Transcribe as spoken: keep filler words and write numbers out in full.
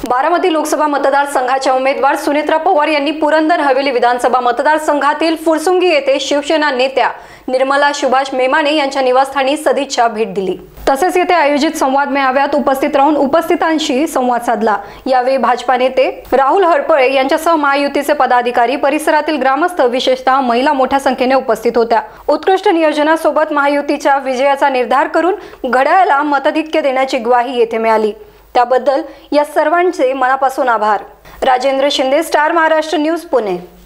बारामती लोकसभा मतदारसंघाच्या उमेदवार सुनेत्रा पवार यांनी पुरंदर हवेली विधानसभा मतदारसंघातील फुरसुंगी येथे शिवसेना नेत्या निर्मला सुभाष मेमाने यांच्या निवासस्थानी सदिच्छा भेट दिली। तसेच येथे आयोजित संवाद मेळाव्यात उपस्थित राहून उपस्थितांशी संवाद साधला। यावेळी भाजपा नेते राहुल हरपळे यांच्यासह महायुतीचे पदाधिकारी, परिसरातील ग्रामस्थ, विशेषतः महिला मोठ्या संख्येने उपस्थित होत्या। उत्कृष्ट नियोजनासोबत महायुतीच्या विजयाचा निर्धार करून घड्याळाला मताधिक्य देण्याची ग्वाही येथे मिळाली। त्याबद्दल या सर्वांचे मनापासून आभार। Rajendra Shinde, star Maharashtra news, Pune.